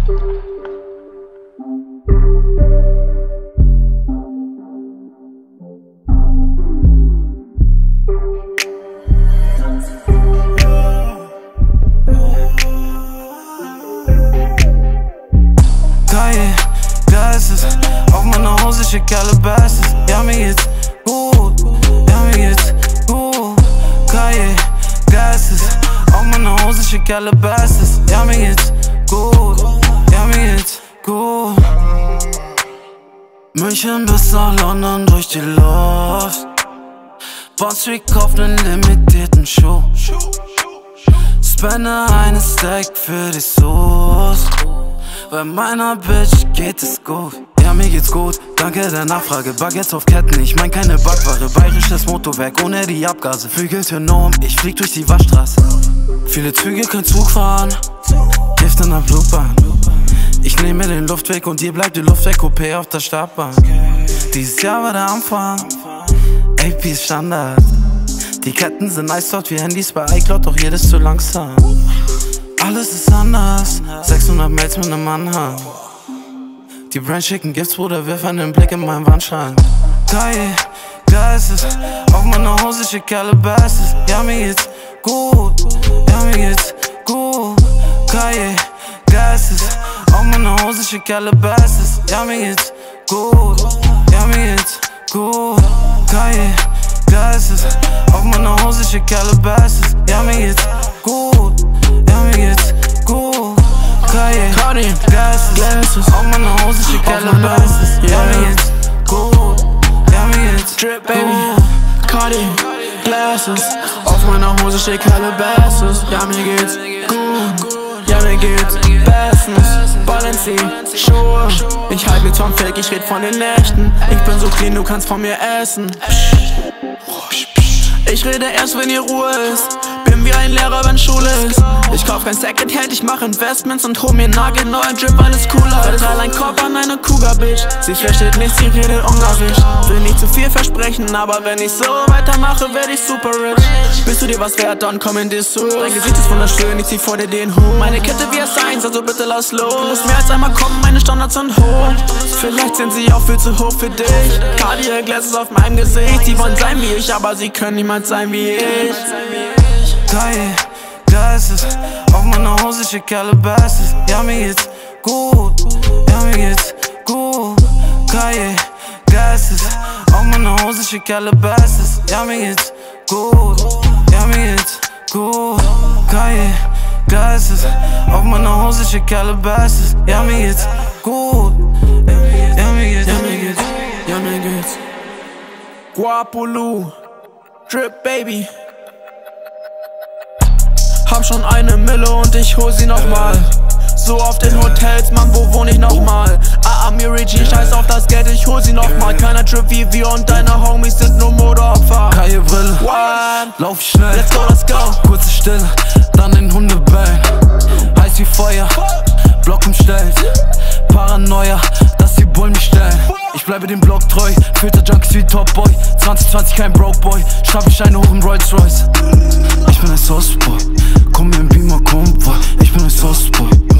Auf meiner Hose schick Calabasas. Ja, mir geht's gut. Ja, mir geht's gut. Kanye, Geistes. Auf meiner Hose schick Calabasas. Ja, mir geht's gut. Ja, mir geht's gut. München bis nach London durch die Luft. Bond Street kauft nen limitierten Schuh. Spende eine Stack für die Sauce. Bei meiner Bitch geht es gut. Ja, mir geht's gut, danke der Nachfrage. Baguettes auf Ketten, ich mein keine Backware. Bayerisches Motorwerk ohne die Abgase. Flügeltürme und ich flieg durch die Waschstraße. Viele Züge, kein Zug fahren. Gift in der Blutbahn. Ich nehme den Luftweg und dir bleibt die Luft weg. Coupé auf der Startbahn. Dieses Jahr war der Anfang. AP ist Standard. Die Ketten sind nice dort wie Handys bei iCloud, doch jedes zu langsam. Alles ist anders, 600 Mails mit nem Anhang. Die Brand schicken Gifts, Bruder, wirf einen Blick in meinen Wandschrank. Kanye, Geistes, auf meiner Hose schick Calabasas. Ja, mir geht's gut, ja, mir geht's gut. Kanye, Geistes, auf meiner Hose schick Calabasas. Ja, mir geht's gut, ja, mir geht's gut. Kanye, Geistes, auf meiner Hose schick Calabasas. Ja, mir geht's gut. Ja, mir geht's gut. Kanye, Geistes, auf meiner Hose schick Calabasas. Ja, mir geht's gut. Ja, mir geht's Drip, baby, Cardi, Glasses. Auf meiner Hose schick Calabasas. Ja, mir geht's gut. Ja, mir geht's bestens. Balenci, Schuhe. Ich halt mit Tom Fake, ich red von den Nächten. Ich bin so clean, du kannst von mir essen. Ich rede erst, wenn hier Ruhe ist. Bin wie ein Lehrer, wenn Schule ist. Ich kauf kein Secondhand, ich mach Investments und hol mir nagelneuen Drip, alles cooler. Verteil ein Korb an eine Cougar-Bitch. Sie versteht nichts, sie redet ungarisch. Will nicht zu viel versprechen, aber wenn ich so weitermache, werd ich super rich. Bist du dir was wert, dann komm in Dessous. Dein Gesicht ist wunderschön, ich zieh vor dir den Hut. Meine Kette wie S1, also bitte lass los. Du musst mehr als einmal kommen, meine Standards sind hoch. Vielleicht sind sie auch viel zu hoch für dich. Cartier Glasses auf meinem Gesicht. Sie wollen sein wie ich, aber sie können niemals sein wie ich. Kanye, Geistes, auf meiner Hose schick Calabasas. Ja, mir geht's gut, ja, mir geht's gut. Kanye, Geistes, auf meiner Hose schick Calabasas. Ja, mir geht's gut, ja, mir geht's gut. Kanye, Geistes, auf meiner Hose schick Calabasas. Ja, mir geht's gut, ja, mir geht's, ja, mir geht's, ja, mir geht's. Guapolu, Drip, baby. Hab schon eine Mille und ich hol sie nochmal. So oft in Hotels, Mann, wo wohn ich nochmal? Miri G, scheiß auf das Geld, ich hol sie nochmal. Keiner Trip wie wir und deine Homies sind nur Modeopfer. Keine Brille, lauf schnell, let's go, let's go. Kurze Stille, dann den Hundebellen. Heiß wie Feuer, Block umstellt. Paranoia, dass die Bullen mich stellen. Ich bleibe dem Block treu, Filter Junkies wie Top Boy. 2020 kein Broke Boy, schraub ich Scheine hoch im Rolls Royce. Ich bin ein Sauceboy, komm mir im Beamer Konvoi. Ich bin ein Sauceboy.